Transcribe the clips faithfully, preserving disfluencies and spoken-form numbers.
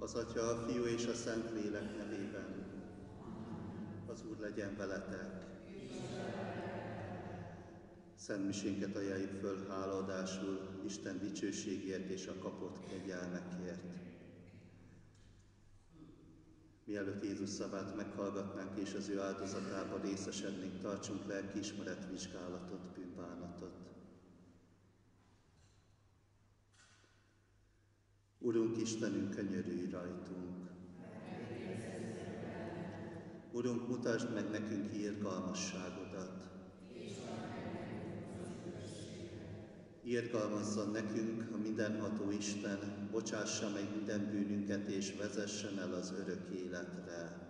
Az Atya, a Fiú és a Szentlélek nevében. Az Úr legyen veletek. Szent misénket ajánljuk föl hálaadásul Isten dicsőségért és a kapott kegyelmekért. Mielőtt Jézus szavát meghallgatnánk és az ő áldozatában részesednénk, tartsunk lelkiismeret vizsgálatot, bűnbánatot. Urunk Istenünk, könyörülj rajtunk! Urunk, mutasd meg nekünk irgalmasságodat! Irgalmazzon nekünk a mindenható Isten, bocsássa meg minden bűnünket és vezessen el az örök életre.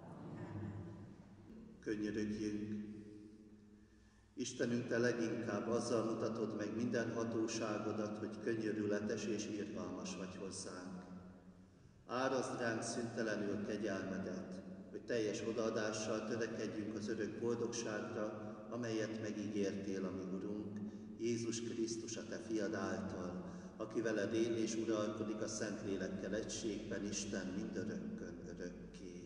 Könyörögjünk! Istenünk, te leginkább azzal mutatod meg minden hatóságodat, hogy könyörületes és irgalmas vagy hozzánk. Árazd ránk szüntelenül kegyelmedet, hogy teljes odaadással törekedjünk az örök boldogságra, amelyet megígértél, ami Urunk, Jézus Krisztus, a te fiad által, aki veled él és uralkodik a Szentlélekkel egységben, Isten mindörökkön örökké.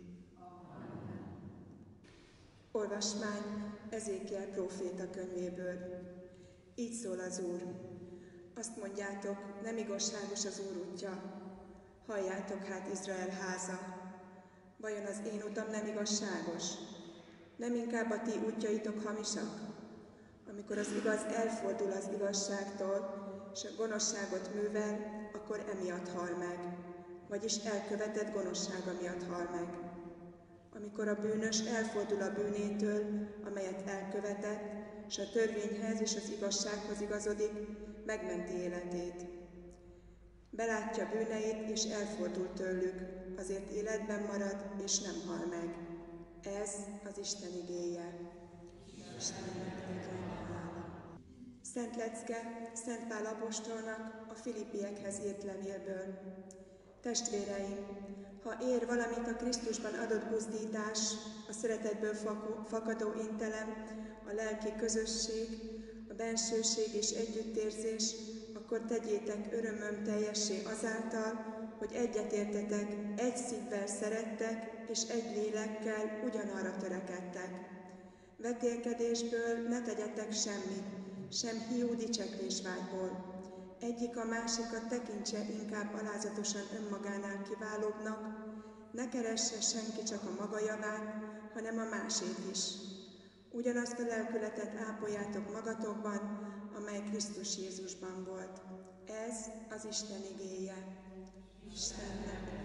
Olvasmány Ezékiel próféta könyvéből. Így szól az Úr. Azt mondjátok, nem igazságos az Úr útja. Halljátok hát, Izrael háza. Vajon az én utam nem igazságos? Nem inkább a ti útjaitok hamisak? Amikor az igaz elfordul az igazságtól, és a gonoszságot művel, akkor emiatt hal meg, vagyis elkövetett gonoszsága miatt hal meg. Amikor a bűnös elfordul a bűnétől, amelyet elkövetett, és a törvényhez és az igazsághoz igazodik, megmenti életét. Belátja bűneit, és elfordul tőlük, azért életben marad, és nem hal meg. Ez az Isten igéje. Istennek legyen hála. Szent lecke Szent Pál apostolnak a Filippiekhez írt levélből. Testvéreim, ha ér valamit a Krisztusban adott buzdítás, a szeretetből fakadó intelem, a lelki közösség, a bensőség és együttérzés, akkor tegyétek örömöm teljessé azáltal, hogy egyetértetek, egy szívvel szerettek, és egy lélekkel ugyanarra törekedtek. Vetélkedésből ne tegyetek semmit, sem hiú dicsekvésvágyból. Egyik a másikat tekintse inkább alázatosan önmagánál kiválóbbnak, ne keresse senki csak a maga javát, hanem a másét is. Ugyanazt a lelkületet ápoljátok magatokban, amely Krisztus Jézusban volt. Ez az Isten igéje. Istennek.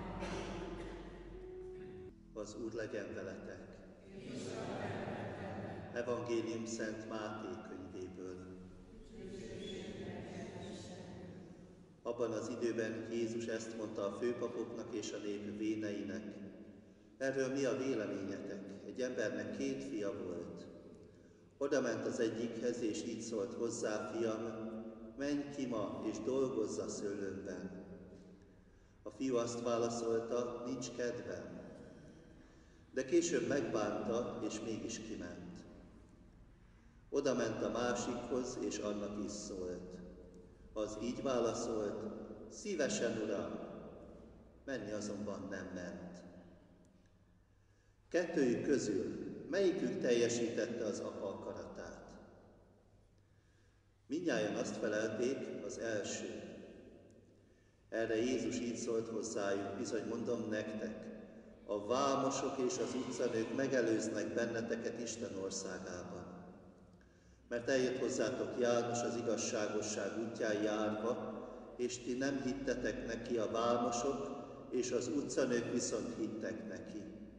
Az Úr legyen veletek. Evangélium Szent Máté könyvéből. Abban az időben Jézus ezt mondta a főpapoknak és a nép véneinek. Erről mi a véleményetek? Egy embernek két fia volt. Oda ment az egyikhez, és így szólt hozzá: fiam, menj ki ma, és dolgozz a szőlőmben. A fiú azt válaszolta: nincs kedvem. De később megbánta, és mégis kiment. Oda ment a másikhoz, és annak is szólt. Az így válaszolt: szívesen, uram, menni azonban nem ment. Kettőjük közül melyikük teljesítette az apa akaratát? Mindnyájan azt felelték: az első. Erre Jézus így szólt hozzájuk: bizony mondom nektek, a vámosok és az utcanők megelőznek benneteket Isten országában. Mert eljött hozzátok János az igazságosság útján járva, és ti nem hittetek neki, a vámosok és az utcanők viszont hittek neki.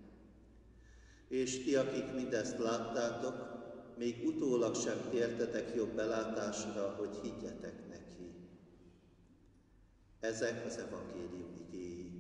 És ti, akik mindezt láttátok, még utólag sem tértetek jobb belátásra, hogy higgyetek neki. Ezek az evangélium igéi.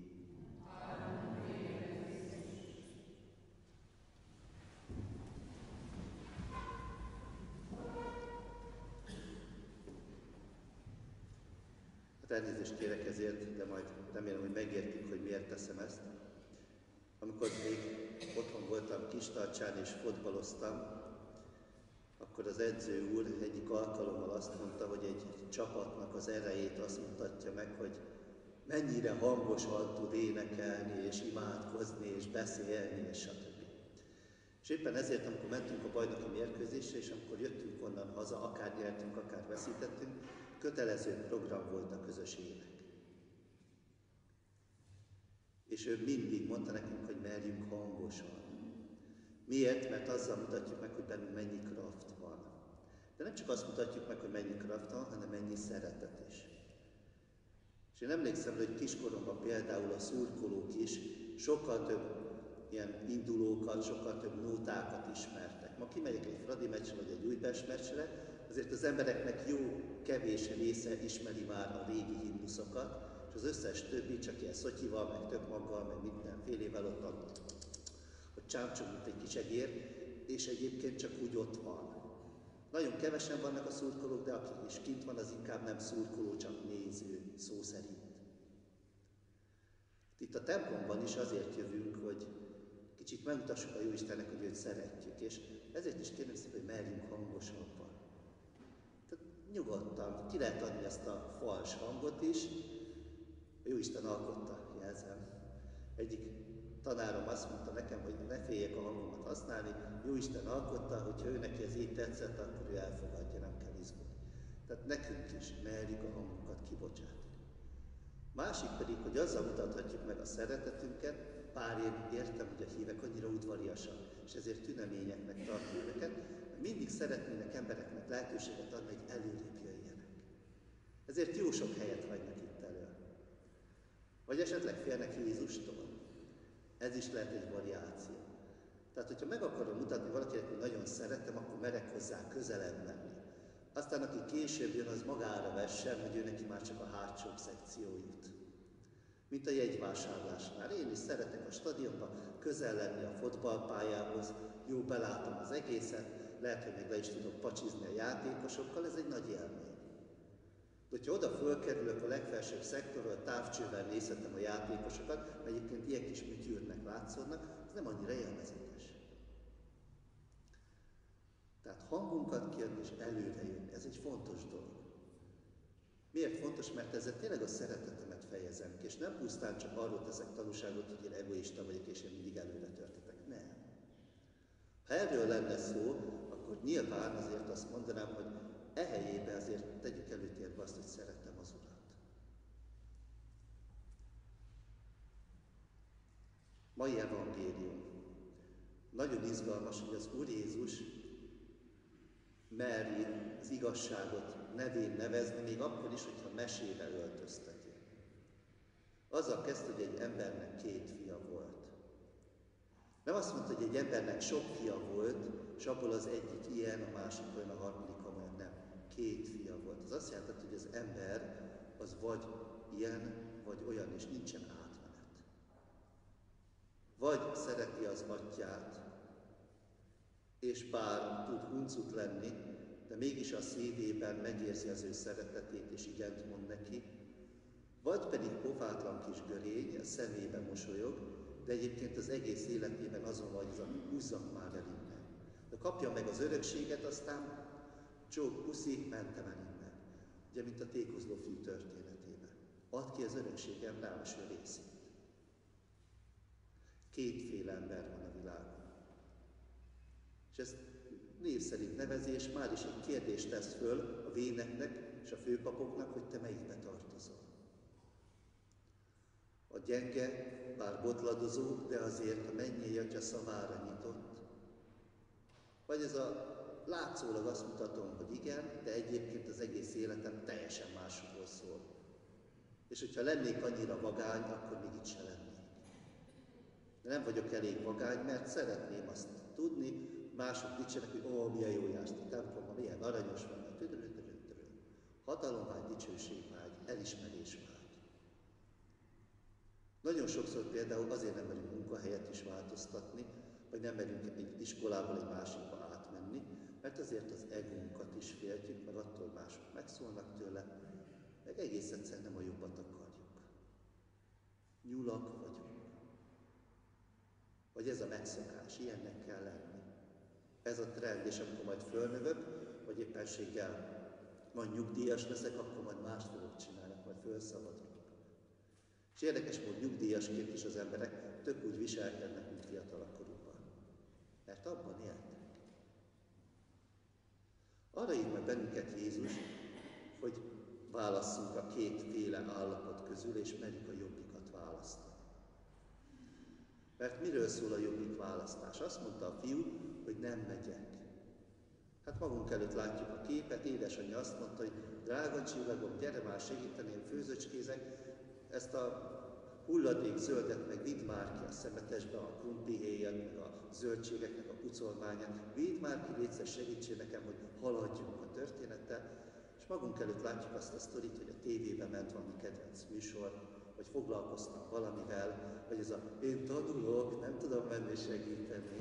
Hát elnézést kérek ezért, de majd remélem, hogy megértik, hogy miért teszem ezt. Amikor még otthon voltam Kistarcsán és fotbaloztam, akkor az edző úr egyik alkalommal azt mondta, hogy egy csapatnak az erejét azt mutatja meg, hogy mennyire hangosan tud énekelni, és imádkozni, és beszélni, és stb. És éppen ezért, amikor mentünk a bajnoki mérkőzésre, és amikor jöttünk onnan haza, akár nyertünk, akár veszítettünk, kötelező program volt a közös ének. És ő mindig mondta nekünk, hogy merjünk hangosan. Miért? Mert azzal mutatjuk meg, hogy bennünk mennyi kraft van. De nem csak azt mutatjuk meg, hogy mennyi kraft van, hanem mennyi szeretet is. És én emlékszem, hogy kiskoromban például a szurkolók is sokkal több ilyen indulókat, sokkal több nótákat ismertek. Ma kimegyek egy Fradi meccsre, vagy egy Újpest meccsre, azért az embereknek jó kevés része ismeri már a régi himnuszokat, és az összes többi csak ilyen szotyival, meg több maggal, meg mindenfélével ott a, a csámcsog, mint egy kis egér, és egyébként csak úgy ott van. Nagyon kevesen vannak a szurkolók, de aki is kint van, az inkább nem szurkoló, csak néző, szó szerint. Itt a templomban is azért jövünk, hogy kicsit megmutassuk a Jóistennek, hogy őt szeretjük, és ezért is kérem szépen, hogy merjünk hangosabban. Tehát nyugodtan, ki lehet adni azt a fals hangot is, a Jóisten alkotta, jelzem. Egyik tanárom azt mondta nekem, hogy ne féljek a hangomat használni, Jóisten alkotta, hogyha ő neki ez így tetszett, akkor ő elfogadja, nem kell izgulni. Tehát nekünk is merjük a hangunkat kibocsátani. Másik pedig, hogy azzal mutathatjuk meg a szeretetünket, pár én értem, hogy a hívek annyira udvariasak, és ezért tüneményeknek tartjuk őket, mindig szeretnének embereknek lehetőséget adni, hogy előrébb jöjjenek. Ezért jó sok helyet hagynak itt elő. Vagy esetleg félnek Jézustól. Ez is lehet egy variáció. Tehát, hogyha meg akarom mutatni valakinek, hogy nagyon szeretem, akkor merek hozzá közelebb menni. Aztán, aki később jön, az magára vessen, hogy ő neki már csak a hátsó szekció jut. Mint a jegyvásárlásnál. Én is szeretek a stadionban közel lenni a fotballpályához, jó belátom az egészet, lehet, hogy még le is tudok pacsizni a játékosokkal, ez egy nagy élmény. De hogyha oda fölkerülök a legfelsőbb szektorról, távcsővel nézhetem a játékosokat, mert egyébként ilyen kis műtyűrnek látszódnak, ez nem annyira élvezetes. Tehát hangunkat kiadni és előre jönni, ez egy fontos dolog. Miért fontos? Mert ezzel tényleg a szeretetemet fejezem ki, és nem pusztán csak arról teszek tanúságot, hogy én egoista vagyok, és én mindig előre törtetek. Nem. Ha erről lenne szó, akkor nyilván azért azt mondanám, hogy e helyébe azért tegyük előtérbe azt, hogy szeretem az Urat. Mai evangélium. Nagyon izgalmas, hogy az Úr Jézus meri az igazságot nevén nevezni, még akkor is, hogyha mesébe öltözteti. Azzal kezd, hogy egy embernek két fia volt. Nem azt mondta, hogy egy embernek sok fia volt, és abból az egyik ilyen, a másik olyan, a harmadik olyan, nem. Két fia volt. Az azt jelenti, hogy az ember az vagy ilyen, vagy olyan, és nincsen átmenet. Vagy szereti az atyát, és bár tud huncut lenni, de mégis a szívében megérzi az ő szeretetét, és igent mond neki, vagy pedig pofátlan kis görény, a szemébe mosolyog, de egyébként az egész életében azon vagy, hogy húzzak már el innen. De kapja meg az örökséget, aztán csók, puszi, mentem el innen. Ugye, mint a tékozló fiú történetében. Add ki az örökségem rámeső részét. Kétféle ember van a világon. És ezt név szerint nevezi, és már is egy kérdést tesz föl a véneknek és a főpapoknak, hogy te melyikbe tartozol. A gyenge, bár botladozó, de azért a mennyei atya szavára nyitott. Vagy ez a látszólag azt mutatom, hogy igen, de egyébként az egész életem teljesen másról szól. És hogyha lennék annyira vagány, akkor még itt se lennék. De nem vagyok elég vagány, mert szeretném azt tudni, mások dicsenek, hogy ó, milyen jó jársz a templomban, milyen aranyos van, tüdörödörödörö. Hatalomvágy, dicsőségvágy, elismerésvágy. Nagyon sokszor például azért nem merünk munkahelyet is változtatni, vagy nem merünk egy iskolából egy másikba átmenni, mert azért az egónkat is féltjük, mert attól mások megszólnak tőle, meg egész egyszerűen nem a jobbat akarjuk. Nyulak vagyunk. Vagy ez a megszokás, ilyennek kell lenni. Ez a trend, és amikor majd fölnövök, vagy éppenséggel majd nyugdíjas leszek, akkor majd mást fogok csinálni, majd fölszabadulok. És érdekes módon nyugdíjasként is az emberek tök úgy viselkednek, mint fiatalabb korukban. Mert abban éltek. Arra ír meg bennünket Jézus, hogy válasszunk a kétféle állapot közül, és merjük a jobbikat választani. Mert miről szól a jobbik választás? Azt mondta a fiú, hogy nem megyek. Hát magunk előtt látjuk a képet, édesanyja azt mondta, hogy drága csillagom, gyere már segíteni, én főzöcskézek, ezt a hulladék zöldet meg vidd már ki a szemetesbe, a krumplihéjat, meg a zöldségeknek a pucolmányát, vidd már ki, légy segítsél nekem, hogy haladjunk a történettel. És magunk előtt látjuk azt a sztorit, hogy a tévébe ment valami kedvenc műsor, vagy foglalkoztam valamivel, vagy ez a én tanulok, nem tudom menni segíteni.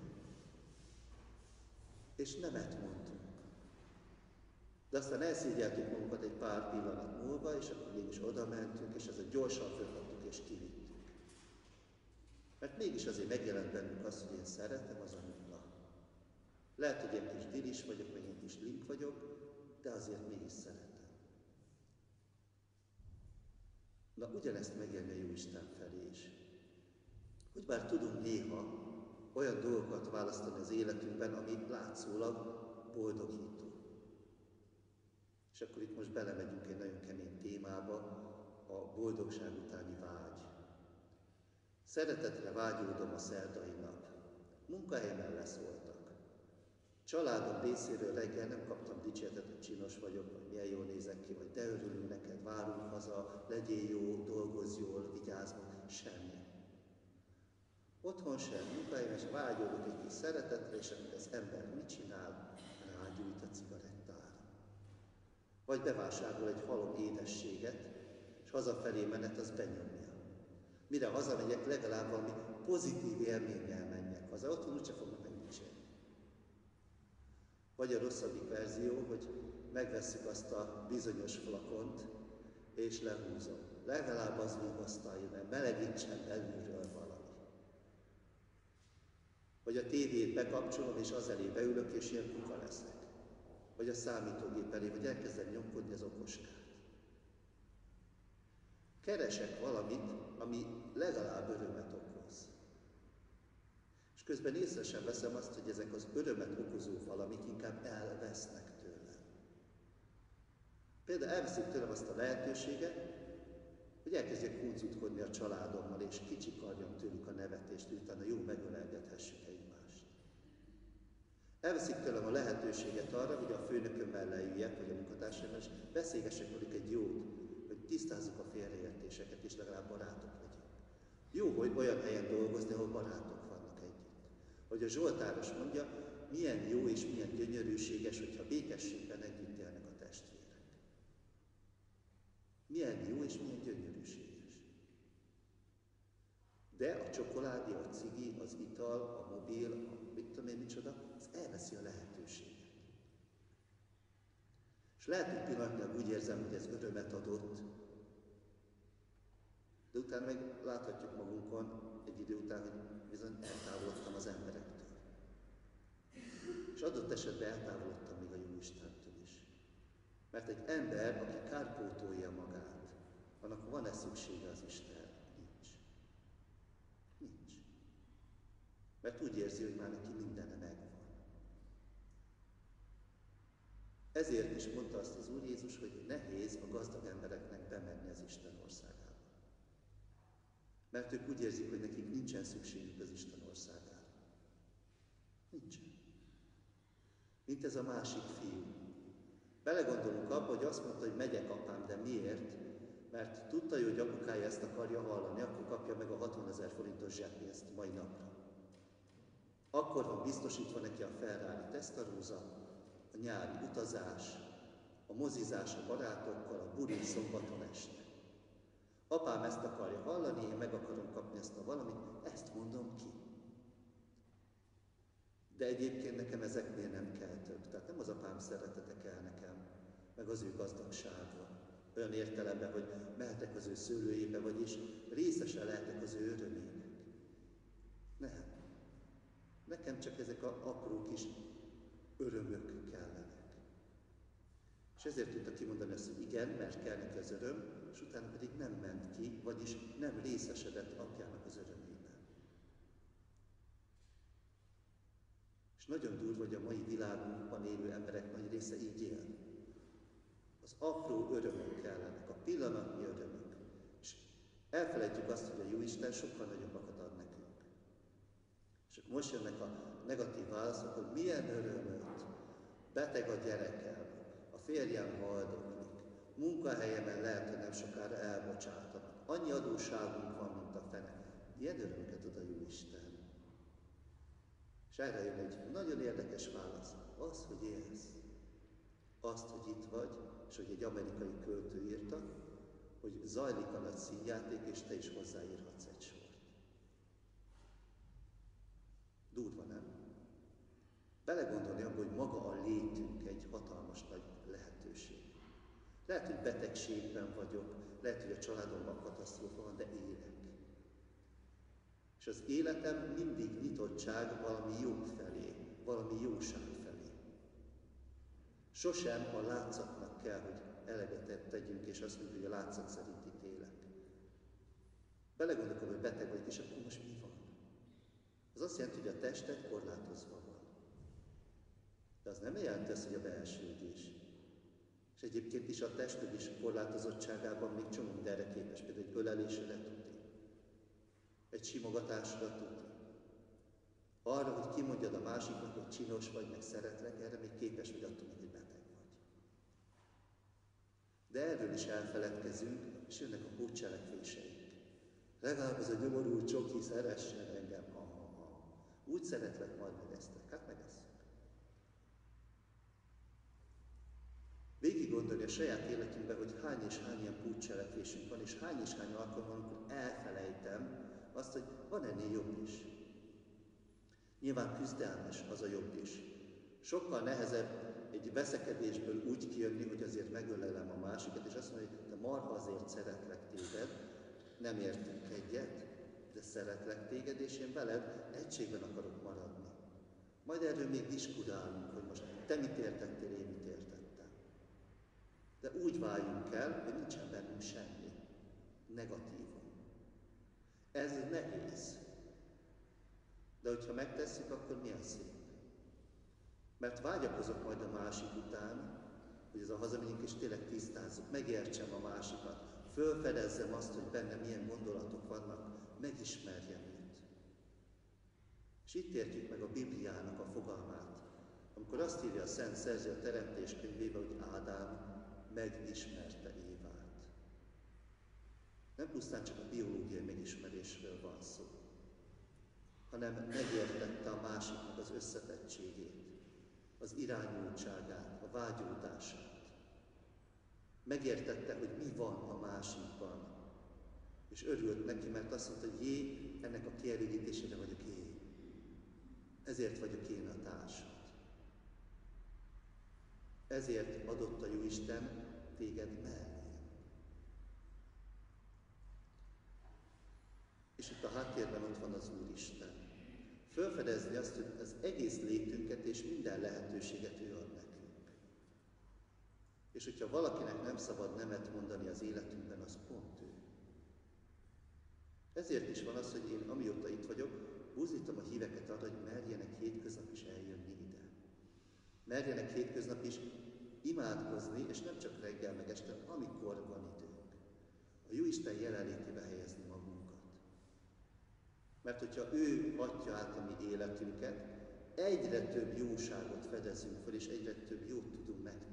És nemet mondtunk. De aztán elszégyeltük magunkat egy pár pillanat múlva, és akkor mégis oda mentünk, és ezzel gyorsan fölkaptuk és kivittük. Mert mégis azért megjelent bennünk az, hogy én szeretem az a nulla. Lehet, hogy én kis dilis vagyok, meg én kis link vagyok, de azért mégis szeretem. Na, ugyanezt megélni a Jóisten felé is. Hogy bár tudunk néha olyan dolgokat választani az életünkben, ami látszólag boldogító. És akkor itt most belemegyünk egy nagyon kemény témába, a boldogság utáni vágy. Szeretetre vágyódom a szerdai nap. Munkahelyemen leszóltak. Családom részéről reggel nem kaptam dicséretet, hogy csinos vagyok, vagy milyen jól nézek ki, vagy de örülünk neked, várunk haza, legyél jó, dolgozz jól, vigyázz meg, semmi. Otthon sem, munkahelyemen sem vágyódok egy kis szeretetre, és amit az ember mit csinál, rágyújt a cigarettára. Vagy bevásárol egy halom édességet, és hazafelé menet az benyomja. Mire hazamegyek, legalább valami pozitív élménnyel menjek haza, otthon úgyse fognak megdicsérni. Vagy a rosszabbik verzió, hogy megvesszük azt a bizonyos flakont, és lehúzom. Legalább az vigasztalja, mert melegítsen belülről valami. Vagy a tévét bekapcsolom, és az elé beülök, és ilyen kuka leszek. Vagy a számítógép elé, vagy elkezdem nyomkodni az okoskát. Keresek valamit, ami legalább örömet okoz. És közben észre sem veszem azt, hogy ezek az örömet okozó valamik inkább elvesznek tőlem. Például elveszik tőlem azt a lehetőséget, hogy elkezdjek húzutkodni a családommal, és kicsikarjam tőlük a nevetést, hogy utána jó megölelgethessük egymást. Elveszik tőlem a lehetőséget arra, hogy a főnökömmel leüljek, vagy a munkatársaimmal, és beszélgessek velük egy jót, hogy tisztázzuk a félreértéseket, és legalább barátok legyünk. Jó, hogy olyan helyen dolgozni, ahol barátok vannak együtt. Hogy a Zsoltáros mondja, milyen jó és milyen gyönyörűséges, hogyha békességben együtt élnek a testvérek. Milyen jó és milyen gyönyörűséges. De a csokoládé, a cigi, az ital, a mobil, a mit tudom én micsoda, az elveszi a lehetőséget. És lehet, hogy pillanatnyilag úgy érzem, hogy ez örömet adott, de utána meg láthatjuk magunkon egy idő után, hogy bizony eltávolodtam az emberektől. És adott esetben eltávolodtam még a Jóistentől is. Mert egy ember, aki kárpótolja magát, annak van-e szüksége az Istenre? Nincs. Nincs. Mert úgy érzi, hogy már neki mindene megvan. Ezért is mondta azt az Úr Jézus, hogy nehéz a gazdag embereknek bemenni az Isten országába. Mert ők úgy érzik, hogy nekik nincsen szükségük az Isten országára. Nincsen. Mint ez a másik fiú. Belegondolunk abba, hogy azt mondta, hogy megyek apám, de miért? Mert tudta, hogy apukája ezt akarja hallani, akkor kapja meg a hatvanezer forintos zseppénzt mai napra. Akkor van biztosítva neki a Ferrari tesztaróza, a nyári utazás, a mozizás a barátokkal, a buli szombaton este. Apám ezt akarja hallani, én meg akarom kapni ezt a valamit, ezt mondom ki. De egyébként nekem ezeknél nem kell több. Tehát nem az apám szeretete kell nekem, meg az ő gazdagsága. Olyan értelemben, hogy mehetek az ő szőlőjébe, vagyis részese lehetek az ő örömének. Nem. Nekem csak ezek a apró kis örömök kellenek. És ezért tudta kimondani azt, hogy igen, mert kell neki az öröm, és utána pedig nem ment ki, vagyis nem részesedett apjának az örömében. És nagyon durva, hogy a mai világunkban élő emberek nagy része így él. Az apró örömök kellenek, a pillanatnyi örömök. És elfelejtjük azt, hogy a Jóisten sokkal nagyobbakat ad nekünk. És akkor most jönnek a negatív válaszok, hogy milyen örömöt, beteg a gyerekem, a férjem haldoklik, munkahelyemen lehet, hogy nem sokára elbocsátanak, annyi adósságunk van, mint a fene. Ilyen örömöket ad a Jóisten. És erre jön egy nagyon érdekes válasz. Az, hogy élsz. Azt, hogy itt vagy, és hogy egy amerikai költő írta, hogy zajlik a nagy színjáték, és te is hozzáírhatsz egy sort. Durva, nem? Belegondolni abba, hogy maga a létünk egy hatalmas nagy lehetőség. Lehet, hogy betegségben vagyok, lehet, hogy a családomban katasztrófa van, de élek. És az életem mindig nyitottság valami jó felé, valami jóság felé. Sosem a látszatnak kell, hogy eleget tegyünk, és azt mondjuk, hogy a látszat szerint itt élek. Belegondolok, hogy beteg vagyok, és akkor most mi van? Az azt jelenti, hogy a tested korlátozva van. De az nem jelenti azt, hogy a belsődés. És egyébként is a tested is korlátozottságában még csomó mindenre képes, például egy ölelésre tudni. Egy simogatásra tudni. Arra, hogy kimondjad a másiknak, hogy csinos vagy, meg szeretlek, erre még képes vagy attól, hogy beteg vagy. De erről is elfeledkezünk, és jönnek a pótcselekvéseink. Legalább az a nyomorult csoki szeressen engem, ha, ha, ha. Úgy szeretlek, majd megesztek. Hát megesszük. Végig gondolni a saját életünkben, hogy hány és hány ilyen pótcselekvésünk van, és hány és hány alkalommal, amikor elfelejtem azt, hogy van ennél jobb is. Nyilván küzdelmes az a jobb is. Sokkal nehezebb egy veszekedésből úgy kijönni, hogy azért megölelem a másikat, és azt mondja, hogy te marha, azért szeretlek téged, nem értünk egyet, de szeretlek téged, és én veled egységben akarok maradni. Majd erről még diskurálunk, hogy most te mit értettél, én mit értettem. De úgy váljunk el, hogy nincsen bennünk semmi negatívum. Ez nehéz. De hogyha megtesszük, akkor milyen szép. Mert vágyakozok majd a másik után, hogy ez a hazamegyünk és tényleg tisztázzuk, megértsem a másikat, fölfedezzem azt, hogy benne milyen gondolatok vannak, megismerjem őt. És itt értjük meg a Bibliának a fogalmát, amikor azt írja a Szent Szerző a Teremtés könyvében, hogy Ádám megismerte Évát. Nem pusztán csak a biológiai megismerésről van szó, hanem megértette a másiknak az összetettségét, az irányultságát, a vágyódását. Megértette, hogy mi van a másikban, és örült neki, mert azt mondta, hogy jé, ennek a kielégítésére vagyok én. Ezért vagyok én a társad. Ezért adott a Jóisten téged mellé. És itt a háttérben ott van az Úristen. Fölfedezni azt, hogy az egész létünket és minden lehetőséget ő ad nekünk. És hogyha valakinek nem szabad nemet mondani az életünkben, az pont ő. Ezért is van az, hogy én amióta itt vagyok, buzdítom a híveket arra, hogy merjenek hétköznap is eljönni ide. Merjenek hétköznap is imádkozni, és nem csak reggel meg este, amikor van időnk. A Jóisten jelenlétébe helyezni magunkat. Mert hogyha ő adja át a mi életünket, egyre több jóságot fedezünk fel, és egyre több jót tudunk megtenni.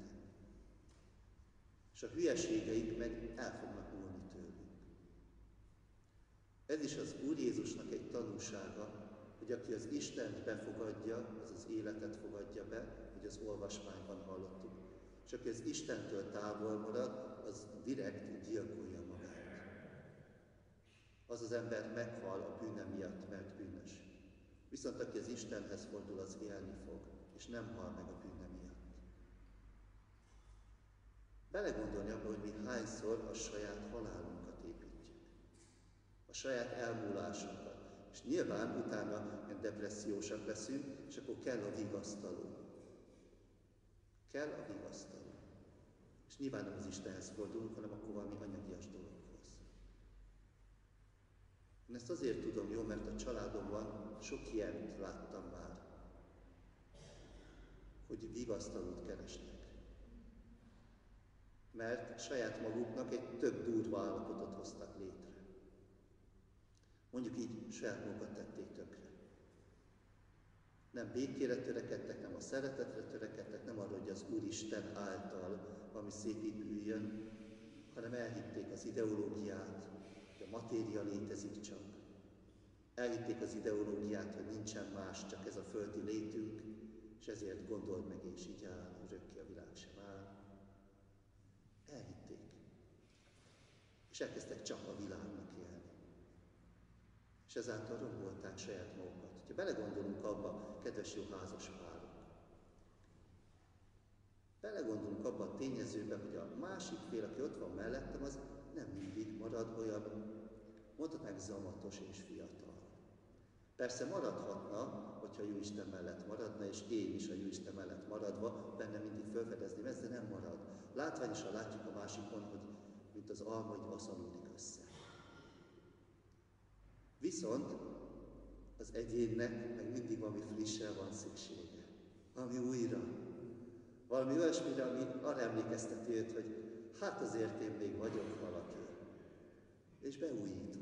És a hülyeségeink meg el fognak múlni tőlünk. Ez is az Úr Jézusnak egy tanúsága, hogy aki az Istent befogadja, az az életet fogadja be, hogy az olvasmányban hallottuk. És aki az Istentől távol marad, az direkt gyilkolja magát. Az az ember meghal a bűne miatt, mert bűnös. Viszont aki az Istenhez fordul, az élni fog, és nem hal meg a bűne miatt. Belegondolni abba, hogy mi hányszor a saját halálunkat építjük. A saját elmúlásunkat. És nyilván utána depressziósak leszünk, és akkor kell a vigasztaló. Kell a vigasztaló. És És nyilván nem az Istenhez fordulunk, hanem akkor valami anyagias dologhoz. Én ezt azért tudom jó, mert a családomban sok ilyent láttam már, hogy vigasztalót keresnek. Mert saját maguknak egy több durva állapotot hoztak létre. Mondjuk így saját magukat tették tönkre. Nem békére törekedtek, nem a szeretetre törekedtek, nem arra, hogy az Úristen által valami szép épüljön, hanem elhitték az ideológiát, hogy a matéria létezik csak. Elhitték az ideológiát, hogy nincsen más, csak ez a földi létünk, és ezért gondold meg, és így áll, örökké a világ sem áll. Elhitték. És elkezdtek csak a világnak élni. És ezáltal rombolták saját magukat. Ha belegondolunk abba, kedves jó házas párok, belegondolunk abba a tényezőbe, hogy a másik fél, aki ott van mellettem, az nem mindig marad olyan, mondhatnánk zamatos és fiatal. Persze maradhatna, hogyha Jóisten mellett maradna, és én is a Jóisten mellett maradva benne mindig felfedezném ezt, de nem marad. Látványosan látjuk a másikon, hogy mint az alma, hogy aszalódik össze. Viszont az egyénnek meg mindig valami frissre van szüksége. Valami újra. Valami olyasmire, ami arra emlékezteti őt, hogy hát azért én még vagyok valaki. És beújítunk.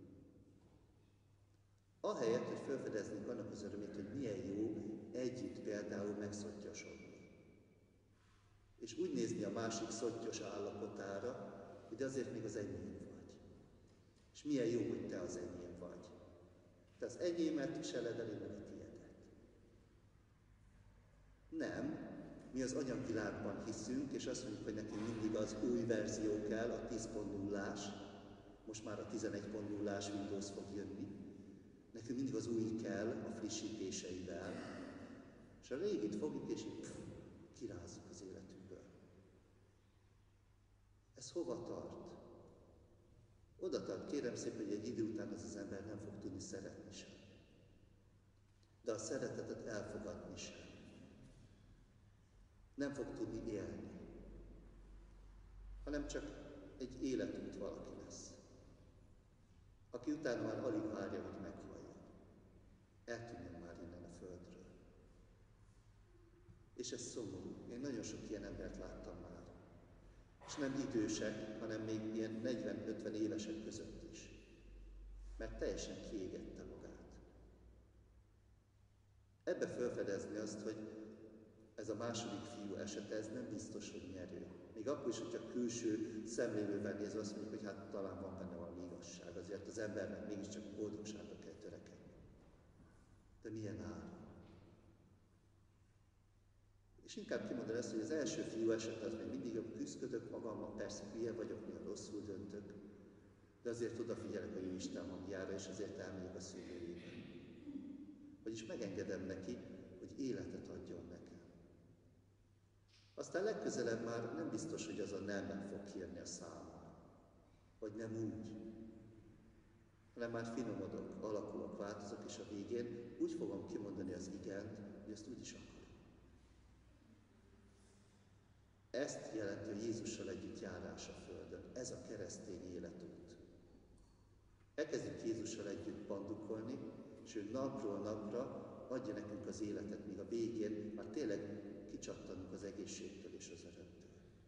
Ahelyett, hogy felfedeznénk annak az örömét, hogy milyen jó együtt például megszottyosodni. És úgy nézni a másik szottyos állapotára, hogy azért még az enyém vagy. És milyen jó, hogy te az enyém vagy. Te az enyémet viseled el, én meg a tiédet. Nem, mi az anyagvilágban hiszünk, és azt mondjuk, hogy nekünk mindig az új verzió kell, a tíz pont nullás, most már a tizenegy pont nullás Windows fog jönni. Nekünk mindig az új kell, a frissítéseivel, és a régit fogjuk, és így pff, kirázzuk az életünkből. Ez hova tart? Oda tart, kérem szépen, hogy egy idő után az az ember nem fog tudni szeretni sem. De a szeretetet elfogadni sem. Nem fog tudni élni, hanem csak egy életút valaki lesz, aki utána már alig várja, hogy meghalljon. Eltűnjön már innen a földről. És ez szomorú. Én nagyon sok ilyen embert láttam már. És nem idősek, hanem még ilyen negyven-ötven évesek között is. Mert teljesen kiégette magát. Ebbe felfedezni azt, hogy ez a második fiú esete, ez nem biztos, hogy nyerő. Még akkor is, hogyha külső szemlélővel nézve azt mondjuk, hogy hát talán van benne valami igazság, azért az embernek mégiscsak boldogságra kell törekedni. De milyen áron? És inkább kimondani ezt, hogy az első fiú esete az még mindig jobb, küzdködök magammal, persze hülye vagyok, néha rosszul döntök, de azért odafigyelek a Jóisten hangjára, és azért elmegyek a szülőjébe. Vagyis megengedem neki, hogy életet adjon nekem. Aztán legközelebb már nem biztos, hogy az a nem fog kérni a számomra. Vagy nem úgy. Hanem már finomodok, alakulok, változok, és a végén úgy fogom kimondani az igent, hogy ezt úgy is akarom. Ezt jelenti a Jézussal együtt járás a Földön. Ez a keresztény életút. Elkezdjük Jézussal együtt bandukolni, és ő napról napra adja nekünk az életet, míg a végén már tényleg kicsattanunk az egészségtől és az örömtől.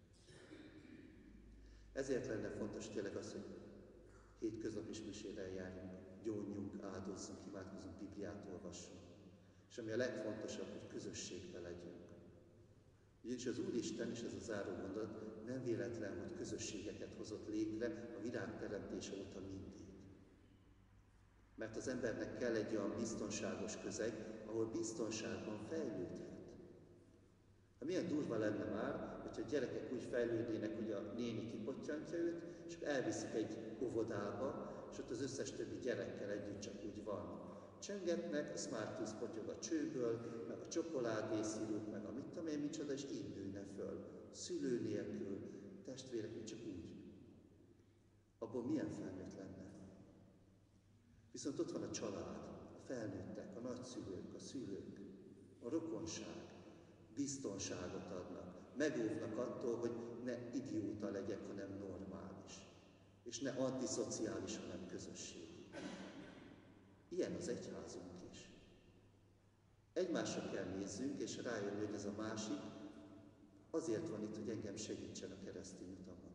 Ezért lenne fontos tényleg az, hogy hétköznap is misére járjunk, gyónjunk, áldozzunk, imádkozzunk, Bibliát olvassunk. És ami a legfontosabb, hogy közösségben legyünk. Ugyanis az Úristen, és ez a záró mondat, nem véletlen, hogy közösségeket hozott létre a világ teremtése óta mindig. Mert az embernek kell egy olyan biztonságos közeg, ahol biztonságban fejlődhet. Ha milyen durva lenne már, hogyha a gyerekek úgy fejlődnének, hogy a néni kipottyantja őt, és elviszik egy óvodába, és ott az összes többi gyerekkel együtt csak úgy van. Csöngetnek, a Smarties potyog a csőből, meg a csokoládészirup, meg a mit tudom én micsoda, és így nőne föl. Szülő nélkül, testvérek, csak úgy. Abból milyen felnőtt lenne? Viszont ott van a család, a felnőttek, a nagyszülők, a szülők, a rokonság, biztonságot adnak, megóvnak attól, hogy ne idióta legyek, hanem normális, és ne antiszociális, hanem közösségi. Ilyen az egyházunk is. Egymásra kell nézzünk, és rájönni, hogy ez a másik azért van itt, hogy engem segítsen a keresztény utamon.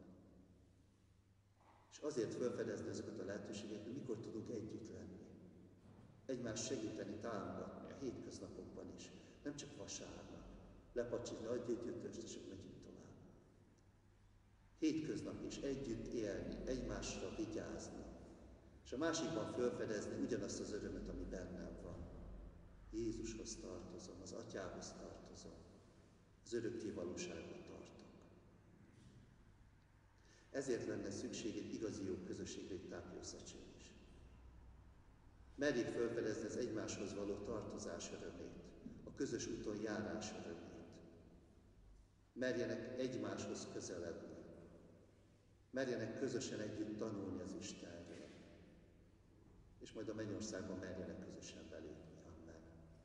És azért felfedezni ezeket a lehetőségeket, hogy mikor tudunk együtt lenni. Egymást segíteni, támogatni a hétköznapokban is. Nem csak vasárnap. Lepacsizni, adj egy ötöst, és megyünk tovább. Hétköznap is együtt élni, egymásra vigyázni. És a másikban felfedezni ugyanazt az örömet, ami bennem van. Jézushoz tartozom, az Atyához tartozom, az örökké valóságba tartok. Ezért lenne szükség egy igazi jó közösségre, egy tápjószacsén is. Merjék felfedezni az egymáshoz való tartozás örömét, a közös úton járás örömét. Merjenek egymáshoz közeledni. Merjenek közösen együtt tanulni az Istenről. És majd a mennyországban merjenek közösen belépni. Amen.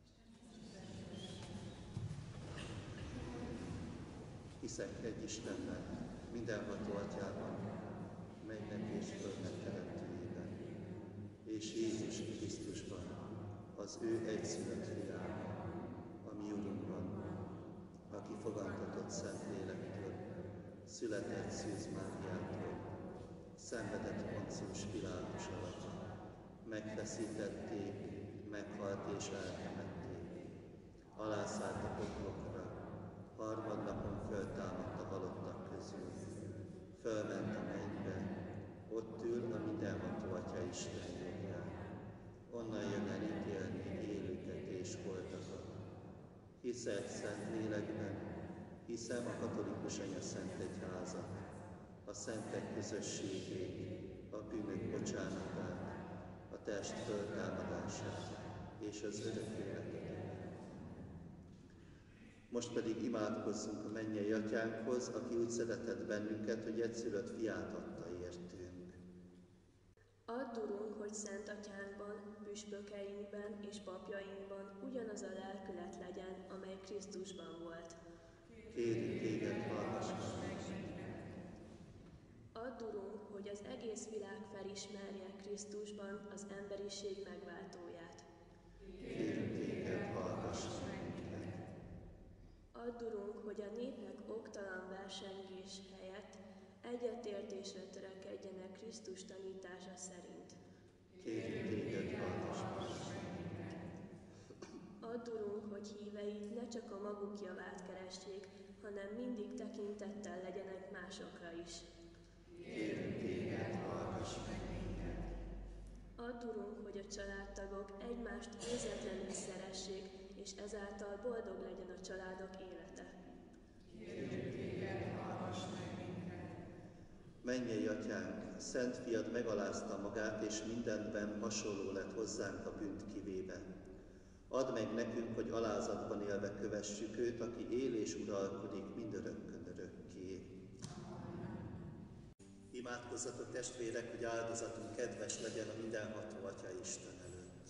Hiszek egy Istenben, mindenható Atyában, mennek és földnek teremtőjében, és Jézus Krisztusban, az ő egyszülött fiában, a mi Urunkban, aki fogantatott Szentlélektől, született Szűz Máriától, szenvedett Poncius Pilátus alatt, megfeszítették, meghalt és eltemették, alászállt a poklokra, harmadnapon föltámadt a halottak közül, fölment a mennybe, ott ül a mindenható Atya Isten jobbján, onnan jön el ítélni élőket és holtakat. Hiszek szent lélekben, hiszem a katolikus anya szent egyházat, a szentek közösségét, a bűnök bocsánatát, a test föltámadását és az örök életet. Most pedig imádkozzunk a mennyei Atyánkhoz, aki úgy szeretett bennünket, hogy egyszülött fiát adta értünk. Add, Urunk, hogy Szent Atyánkban, püspökeinkben és papjainkban ugyanaz a lelkület legyen, amely Krisztusban volt. Kérjük téged, hallgass meg! Add, Urunk, hogy az egész világ felismerje Krisztusban az emberiség megváltóját. Kérjük téged, hallgass meg! Add, Urunk, hogy a népek oktalan versengés helyett egyetértésre törekedjenek Krisztus tanítása szerint. Kérjük téged, hallgass meg! Add, Urunk, hogy híveid ne csak a maguk javát keressék, hanem mindig tekintettel legyenek másokra is. Kérjük téged, hallgass meg! Add, Urunk, hogy a családtagok egymást érzetlenül szeressék, és ezáltal boldog legyen a családok élete. Kérjük téged, hallgass meg! Mennyei Atyánk, Szent Fiad megalázta magát, és mindenben hasonló lett hozzánk a bűnt kivéve. Add meg nekünk, hogy alázatban élve kövessük őt, aki él és uralkodik mindörökkön örökké. Imádkozzatok, testvérek, hogy áldozatunk kedves legyen a mindenható Atya Isten előtt.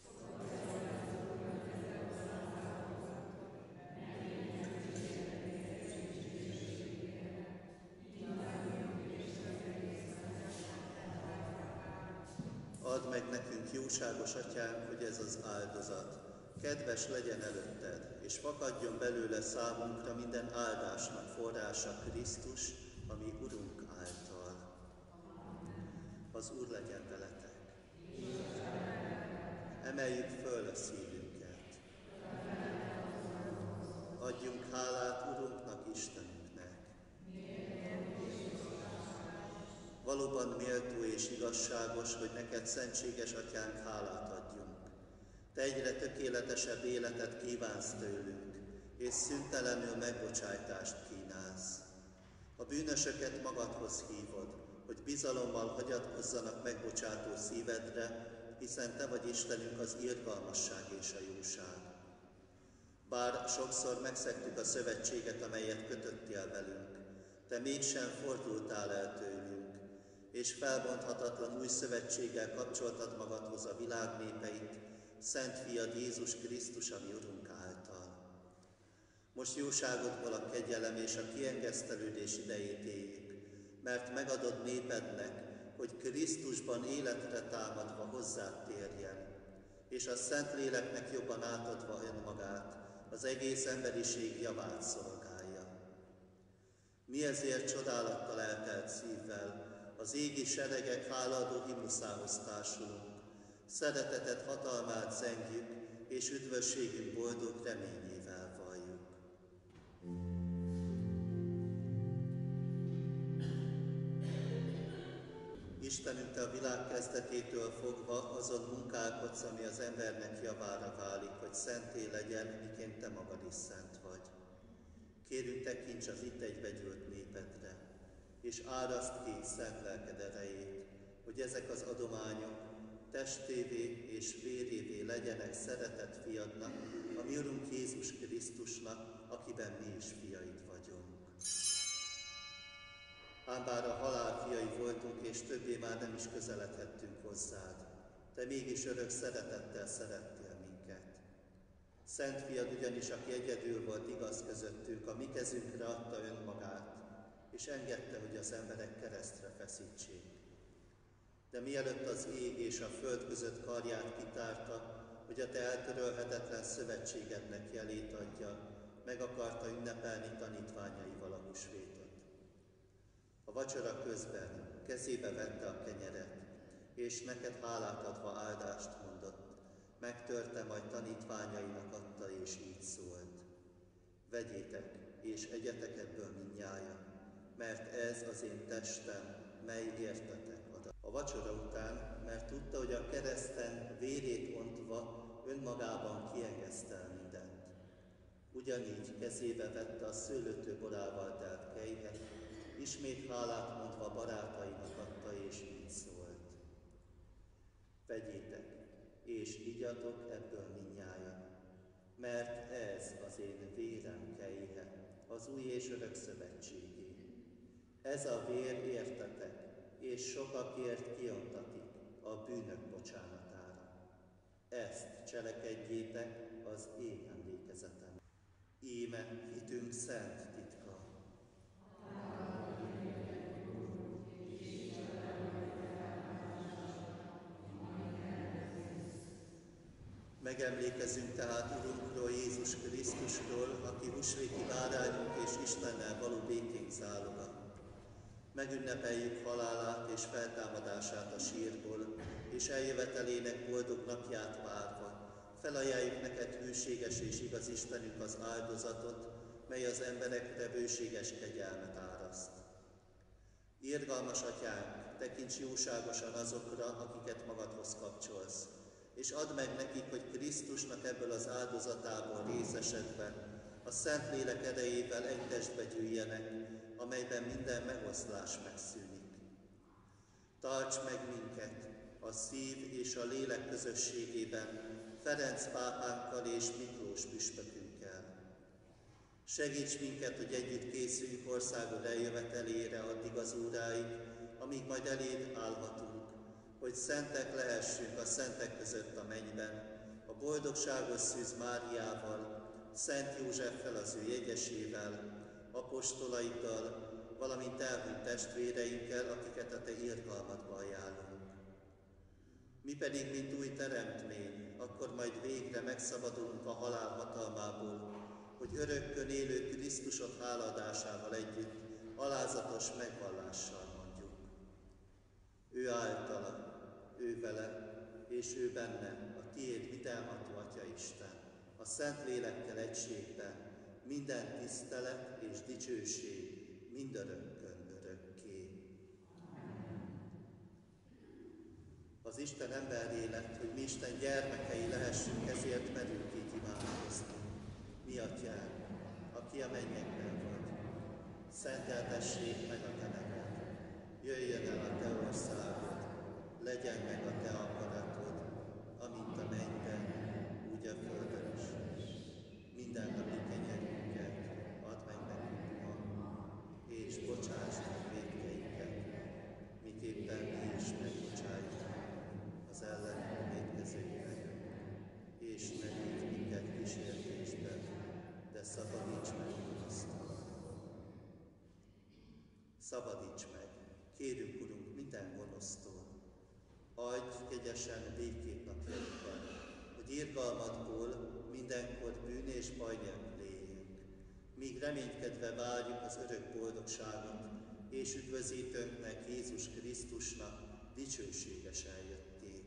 Add meg nekünk, jóságos Atyánk, hogy ez az áldozat kedves legyen előtted, és fakadjon belőle számunkra minden áldásnak forrása Krisztus, ami Urunk által. Az Úr legyen veletek. Emeljük föl a szívünket. Adjunk hálát Urunknak, Istenünknek. Valóban méltó és igazságos, hogy neked, szentséges Atyánk, hálát adjunk. Te egyre tökéletesebb életet kívánsz tőlünk, és szüntelenül megbocsájtást kínálsz. A bűnösöket magadhoz hívod, hogy bizalommal hagyatkozzanak megbocsátó szívedre, hiszen Te vagy Istenünk, az irgalmasság és a jóság. Bár sokszor megszegtük a szövetséget, amelyet kötöttél velünk, Te mégsem fordultál el tőlünk, és felbonthatatlan új szövetséggel kapcsoltad magadhoz a világ népeit, Szent Fiad Jézus Krisztus, ami Urunk által. Most jóságodból a kegyelem és a kiengesztelődés idejét éljük, mert megadod népednek, hogy Krisztusban életre támadva hozzád térjen, és a Szentléleknek jobban átadva önmagát, az egész emberiség javát szolgálja. Mi ezért csodálattal eltelt szívvel az égi seregek hálaadó himnuszához társulunk, szeretetet, hatalmát zengjük, és üdvösségünk boldog reményével valljuk. Istenünk, te a világ kezdetétől fogva azon munkálkodsz, ami az embernek javára válik, hogy szenté legyen, miként te magad is szent vagy. Kérünk, tekints az itt egybegyűlt népedre, és áraszt ki szent lelked erejét, hogy ezek az adományok testévé és vérévé legyenek szeretett fiadnak, a mi Urunk Jézus Krisztusnak, akiben mi is fiaid vagyunk. Ám bár a halál fiai voltunk, és többé már nem is közeledhettünk hozzád, te mégis örök szeretettel szerettél minket. Szent fiad ugyanis, aki egyedül volt igaz közöttünk, a mi kezünkre adta önmagát, és engedte, hogy az emberek keresztre feszítsék. De mielőtt az ég és a föld között karját kitárta, hogy a te eltörölhetetlen szövetségednek jelét adja, meg akarta ünnepelni tanítványaival a húsvétot. A vacsora közben kezébe vette a kenyeret, és neked hálát adva áldást mondott, megtörte, majd tanítványainak adta, és így szólt: vegyétek, és egyetek ebből mindnyájan, mert ez az én testem, mely értetek ad. A vacsora után, mert tudta, hogy a kereszten vérét ontva önmagában kiengesztel mindent, ugyanígy kezébe vette a szőlőtő borával telt kejhet, ismét hálát mondva barátainak adta, és így szólt: vegyétek, és igyatok ebből mindnyájan, mert ez az én vérem kejhe, az új és örök szövetségé. Ez a vér értetek, és sokakért kiontatik a bűnök bocsánatára. Ezt cselekedjétek az én emlékezetem. Íme hitünk szent titka. Megemlékezünk tehát Urunkról, Jézus Krisztusról, aki húsvéti bárányunk és Istennel való békénk záloga. Megünnepeljük halálát és feltámadását a sírból, és eljövetelének boldog napját várva. Felajánljuk neked hűséges és igaz Istenünk az áldozatot, mely az emberekre bőséges kegyelmet áraszt. Irgalmas Atyánk, tekints jóságosan azokra, akiket magadhoz kapcsolsz, és add meg nekik, hogy Krisztusnak ebből az áldozatából részesedve a Szentlélek erejével egy testbe gyűjjenek, amelyben minden megoszlás megszűnik. Tarts meg minket a szív és a lélek közösségében Ferenc pápánkkal és Miklós püspökünkkel. Segíts minket, hogy együtt készüljünk országod eljövetelére addig az óráig, amíg majd eléd állhatunk, hogy szentek lehessünk a szentek között a mennyben, a boldogságos Szűz Máriával, Szent Józseffel az ő jegyesével, apostolaiddal, valamint elhunyt testvéreinkkel, akiket a te irgalmadba ajánlunk. Mi pedig, mint új teremtmény, akkor majd végre megszabadulunk a halál hatalmából, hogy örökkön élő Krisztusot hálaadásával együtt alázatos megvallással mondjuk. Ő általa, ő vele, és ő benne, a tiéd vitelmató Atya Isten, a Szent Lélekkel egységben, minden tisztelet és dicsőség mindörökkön örökké. Az Isten emberré lett, hogy mi Isten gyermekei lehessünk, ezért merünk így imádkozni. Mi Atyánk, aki a mennyekben vagy, szenteltessék meg a te neved, jöjjön el a te országod, legyen meg a te akaratod, amint a mennyben, úgy a földön is. Mindennapi kenyerünket add meg nekünk ma, és bocsáss meg vétkeinket, miképpen mi is megbocsájtunk az ellenünk vétkezőknek, és ne vigy minket kísértésbe, de szabadíts Szabadíts meg, kérünk, Urunk, minden gonosztól. Adj kegyesen békét napjainkban, hogy irgalmadból mindenkor bűn és baj nélkül éljünk, míg reménykedve várjuk az örök boldogságot, és üdvözítőnknek, Jézus Krisztusnak dicsőséges eljöttét.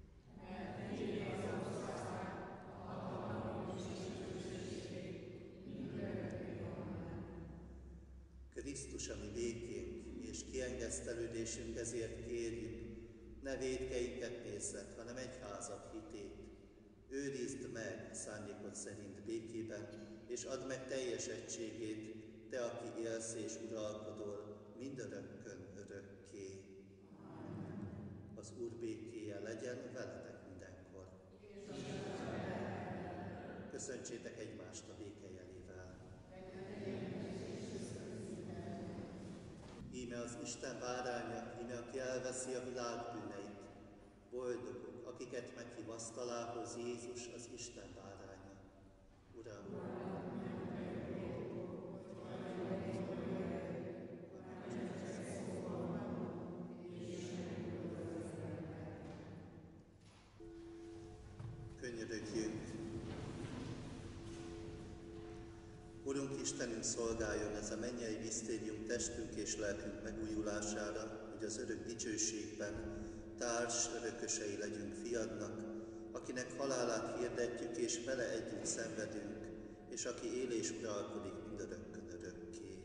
Krisztus, ami békénk és kiengesztelődésünk, ezért kérjük, ne vétkeinket nézzek, hanem egyházad hitét. Őrizd meg szándékod szerint békében, és add meg teljes egységét, te, aki élsz és uralkodol mindörökkön örökké. Az Úr békéje legyen veletek mindenkor. Köszöntsétek egymást a béke jelével. Íme az Isten báránya, íme aki elveszi a világ bűneit. Boldogok, akiket meghív asztalához, Jézus az Isten báránya. Uram! Könyörögjünk! Urunk Istenünk, szolgáljon ez a mennyei misztérium testünk és lelkünk megújulására, hogy az örök dicsőségben társ örökösei legyünk fiadnak, akinek halálát hirdetjük és vele együtt szenvedünk, és aki él és uralkodik mindörökkön örökké.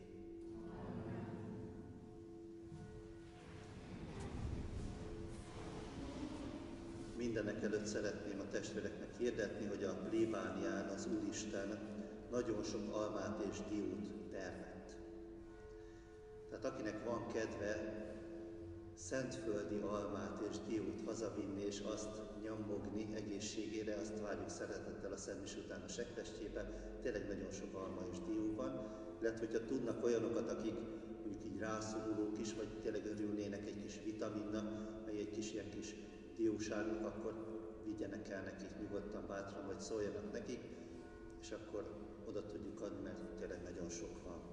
Mindenek előtt szeretném a testvéreknek hirdetni, hogy a plébánián az Úristen nagyon sok almát és diót termett. Tehát akinek van kedve szentföldi almát és diót hazavinni és azt nyomogni egészségére, azt várjuk szeretettel a szentmise után a sekrestjébe. Tényleg nagyon sok alma és dió van, illetve hogyha tudnak olyanokat, akik mondjuk így rászorulók is, vagy tényleg örülnének egy kis vitaminnak, meg egy kis ilyen kis dióságnak, akkor vigyenek el nekik nyugodtan, bátran, vagy szóljanak nekik, és akkor oda tudjuk adni, mert tényleg nagyon sok van.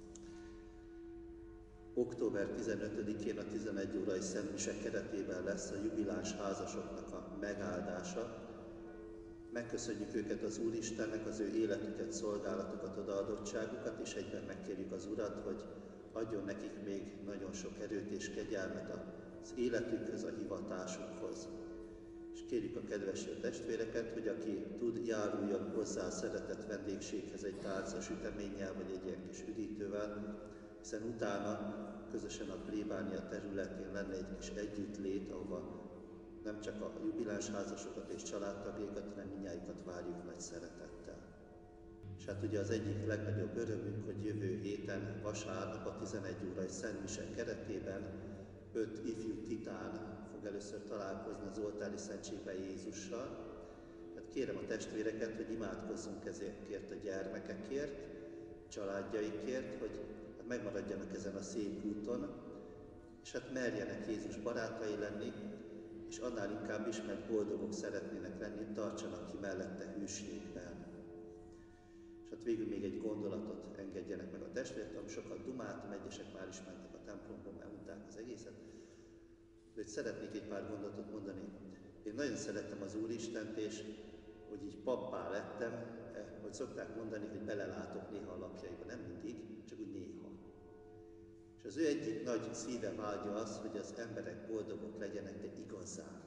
október tizenötödikén a tizenegy órai szentmise keretében lesz a jubiláns házasoknak a megáldása. Megköszönjük őket az Úristennek, az ő életüket, szolgálatukat, odaadottságukat, és egyben megkérjük az Urat, hogy adjon nekik még nagyon sok erőt és kegyelmet az életükhöz, a hivatásukhoz. És kérjük a kedves testvéreket, hogy aki tud, járuljon hozzá a szeretett vendégséghez egy tálca süteménnyel, vagy egy ilyen kis üdítővel, hiszen utána közösen a plébánia területén lenne egy kis együttlét, ahova nem csak a jubiláns házasokat és családtagjaikat, hanem mindnyájukat várjuk nagy szeretettel. És hát ugye az egyik legnagyobb örömünk, hogy jövő héten, vasárnap a tizenegy órai szentmise keretében öt ifjú titán fog először találkozni az oltári szentségben Jézussal. Hát kérem a testvéreket, hogy imádkozzunk ezekért a gyermekekért, családjaikért, hogy hát megmaradjanak ezen a szép úton, és hát merjenek Jézus barátai lenni, és annál inkább is, mert boldogok szeretnének lenni, tartsanak ki mellette hűségben. És hát végül még egy gondolatot engedjenek meg a testvérek, ami sokat dumáltam, egyesek már is mentek a templomba, mert unták az egészet. De hogy szeretnék egy pár gondolatot mondani. Én nagyon szeretem az Úristent, és hogy így pappá lettem, hogy szokták mondani, hogy belelátok néha a lapjaiba, nem mindig, csak úgy néha. És az ő egyik nagy szíve vágya az, hogy az emberek boldogok legyenek, de igazán.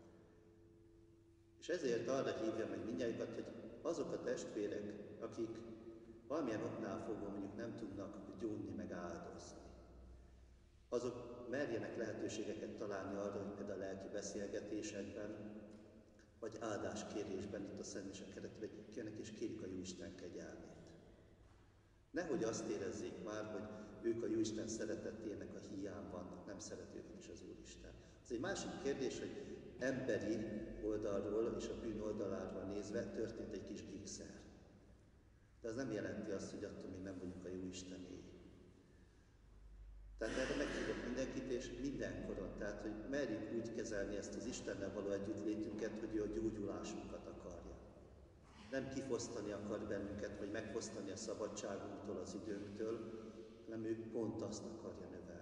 És ezért arra hívja meg mindnyájukat, hogy azok a testvérek, akik valamilyen oknál fogva mondjuk nem tudnak gyónni meg áldozni, azok merjenek lehetőségeket találni arra, hogy például a lelki beszélgetésekben, vagy áldáskérésben itt a szentmise keretében kérnek és kérik a Jóisten kegyelmét. Nehogy azt érezzék már, hogy ők a Jóisten szeretetének a hiány vannak, nem szeret őket is az Úristen. Ez egy másik kérdés, hogy emberi oldalról és a bűn oldaláról nézve történt egy kis gigszer. De az nem jelenti azt, hogy attól még nem vagyunk a Jóistené. Tehát erre meghívok mindenkit, és mindenkoron. Tehát, hogy merjük úgy kezelni ezt az Istennel való együttlétünket, hogy ő a gyógyulásunkat akarja. Nem kifosztani akar bennünket, vagy megfosztani a szabadságunktól, az időnktől, hanem ő pont azt akarja növelni.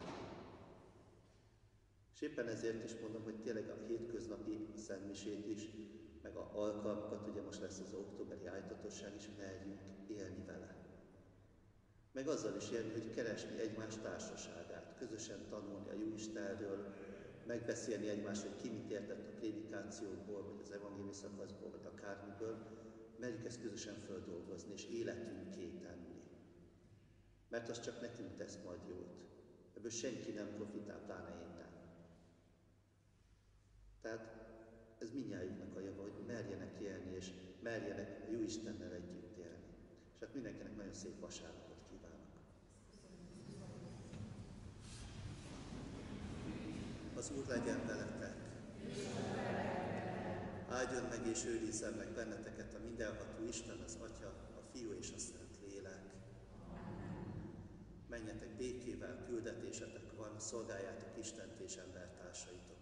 éppen ezért is mondom, hogy tényleg a hétköznapi szentmisét is, meg a alkalmakat, ugye most lesz az októberi ájtatosság is, merjünk élni vele. Meg azzal is élni, hogy keresni egymás társaságát, közösen tanulni a Jóistenről, megbeszélni egymást, hogy ki mit értett a prédikációból, vagy az evangéliumi szakaszból, vagy akármiből, merjük ezt közösen földolgozni, és életünké tenni. Mert az csak nekünk tesz majd jót. Ebből senki nem profitál, pláne én nem. Tehát ez mindnyájuknak a java, hogy merjenek élni, és merjenek a Jóistennel együtt élni. És hát mindenkinek nagyon szép vasárnapot kívánok. Az Úr legyen veletek! Áldjon meg és őrizzen meg benneteket a mindenható Isten, az Atya, a Fiú és a Szent Lélek. Menjetek békével, küldetésetek van, szolgáljátok Istent és embertársaitok.